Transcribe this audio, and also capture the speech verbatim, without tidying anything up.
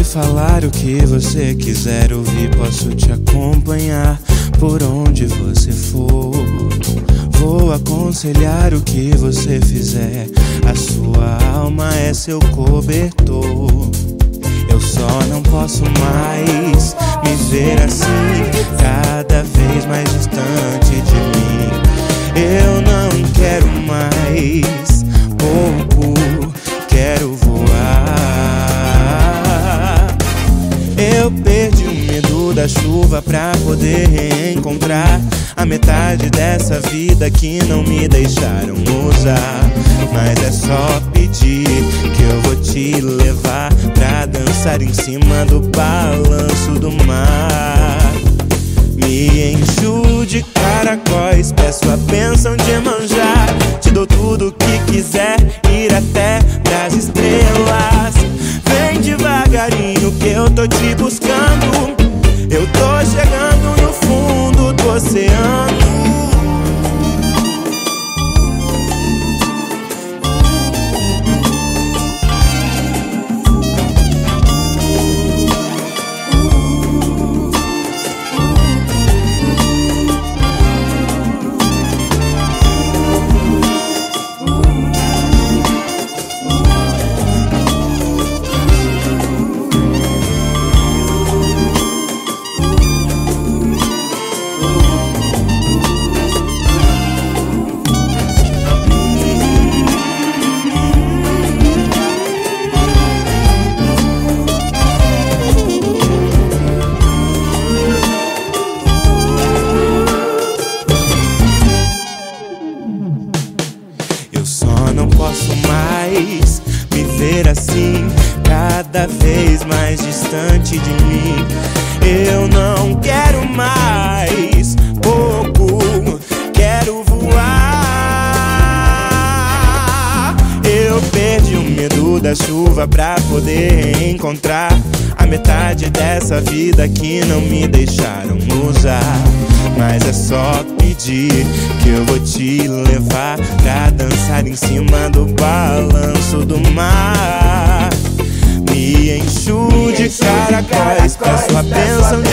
falar o que você quiser ouvir, posso te acompanhar por onde você for. Vou aconselhar o que você fizer, a sua alma é seu cobertor. Eu só não posso mais me ver assim, cada vez mais distante de mim. Eu não quero mais pouco, quero voar. Eu perdi o medo da chuva pra poder reencontrar a metade dessa vida que não me deixaram usar. Mas é só pedir que eu vou te levar pra dançar em cima do balanço do mar. Me encho de caracóis, peço a bênção de manjar. Te dou tudo o que quiser, ir até pras estrelas. Vem devagarinho que eu tô te buscando. Eu tô chegando no fundo do oceano. Não posso mais me ver assim, cada vez mais distante de mim. Eu não quero mais pouco, quero voar. Eu perdi o medo da chuva pra poder encontrar a metade dessa vida que não me deixaram usar. Mas é só pedir que eu vou te levar pra dançar em cima do balanço do mar. Me encho de caracóis, peço a bênção